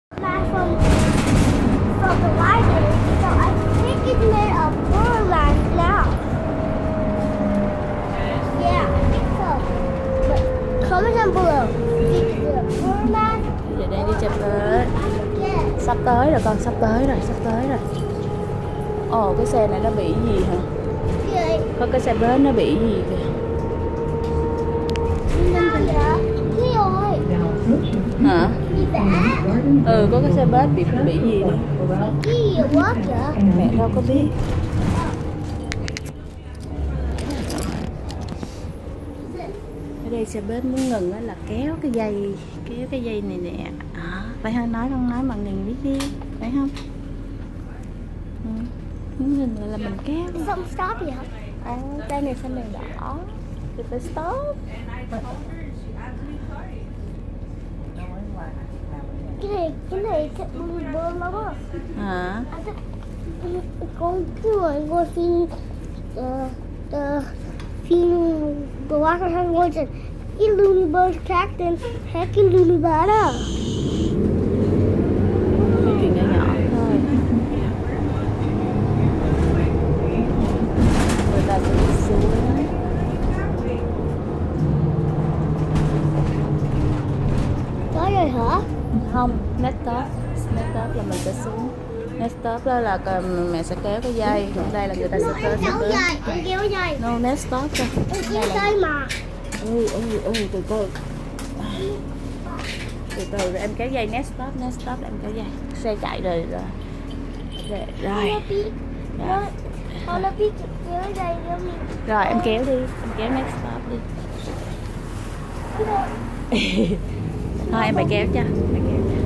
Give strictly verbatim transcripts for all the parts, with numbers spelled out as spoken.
From, from the library, so I think it's made of Borderlands now. Yeah, I think so. But comment down below. Is it Borderlands? Giờ đang đi chụp tới. Sắp tới rồi con, sắp tới rồi, sắp tới rồi. Ồ, cái xe này nó bị gì hả? Gì? Có cái xe bến nó bị gì kìa. Sao vậy? Cái rồi. Hả? Bị bể. Ừ, có cái xe bus bị bị gì đi. Cái gì quá vậy? Mẹ đâu có biết. Ở đây xe bus muốn ngừng á là kéo cái dây, kéo cái dây này nè. À, phải không nói không nói mà ngừng biết đi, phải không? Ừ. Muốn ngừng là mình kéo. Xong stop gì hả? À, cái này xanh đèn đỏ thì phải stop. Cái này, cái này thật bơ lắm á. Hả? Con cái người coi phim uh, the phim The Last of Us One, cái Luniverse Captain hay cái Luniverse đó. Cái chuyện nhỏ nhỏ thôi. Người ta sẽ đi xuống. Có rồi hả? Không, next stop, next stop là mình sẽ xuống. Next stop đó là mẹ sẽ kéo cái dây. Đây là người ta sẽ kéo Kéo cái dây, em kéo dây. No, next stop rồi. Em kéo dây mà. Ừ, ừ, ừ, từ từ. Từ từ rồi em kéo dây next stop, next stop là em kéo dây. Xe chạy rồi rồi. Rồi. Rồi. Rồi. Con nó biết kéo dây không? Rồi em kéo đi, em kéo next stop đi. Thôi em phải kéo cho, phải kéo cho.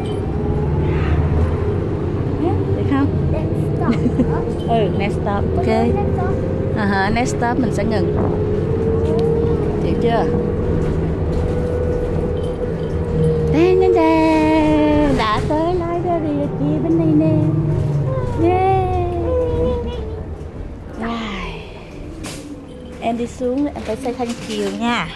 Được không? Next stop. Ừ, next stop, ok. À hả, next stop mình sẽ ngừng. Chịu chưa? Đen đen đen, đã tới library ở kia bên này nè. Yeah. Rồi. Em đi xuống, em phải say thank you nha.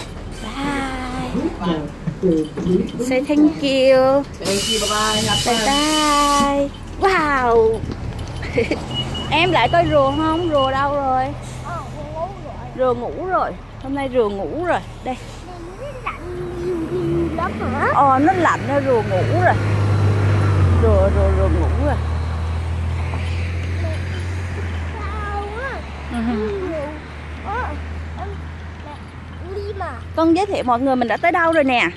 Bye. Say thank you. Thank you, bye bye. Bye bye. Wow. Em lại coi rùa không? Rùa đâu rồi? Rùa ngủ rồi. Hôm nay rùa ngủ rồi. Đây. Lắm hả? Ờ, nó lạnh nó rùa ngủ rồi. Rùa rùa rùa ngủ rồi. Sao á? Con giới thiệu mọi người mình đã tới đâu rồi nè.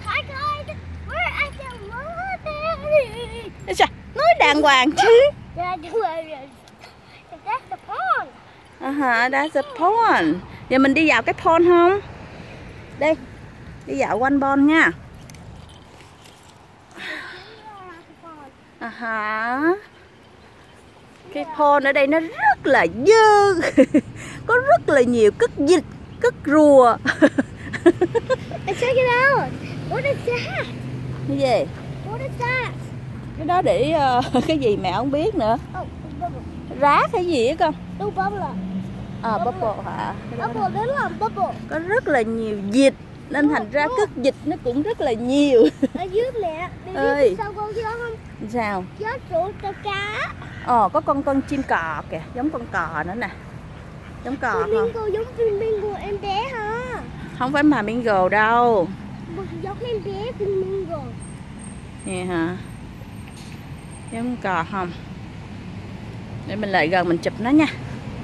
Nói đàng hoàng chứ. À hả, that's the pond. Giờ mình đi vào cái pond không? Đi. Đi dạo quanh pond nha. À hả. Cái pond ở đây nó rất là dơ. Có rất là nhiều cất vịt, cất rùa. Check it out. What is that? Cái gì? What is that? Cái đó để uh, cái gì mẹ không biết nữa. Oh, bubble. Rác hay gì á con? No bubble. À, bubble hả? Bubble đến là bubble. Có rất là nhiều vịt nên thành ra cất vịt nó cũng rất là nhiều. Ở dưới mẹ, đi ơi. biết sao con chứ không? Sao? Chó trụ tao cá. Ờ, có con con chim cò kìa, giống con cò nữa nè. Giống cò không? Flamingo giống flamingo em bé hả? Không phải flamingo đâu. Giống em bé flamingo. Nè hả? Giống cò không? Để mình lại gần mình chụp nó nha.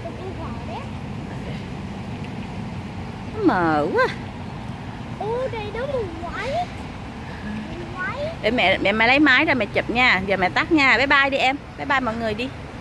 Nó mờ quá. Ô, đây đó mù quái. Để mẹ mẹ mẹ lấy máy ra mẹ chụp nha. Giờ mẹ tắt nha. Bye bye đi em. Bye bye mọi người đi.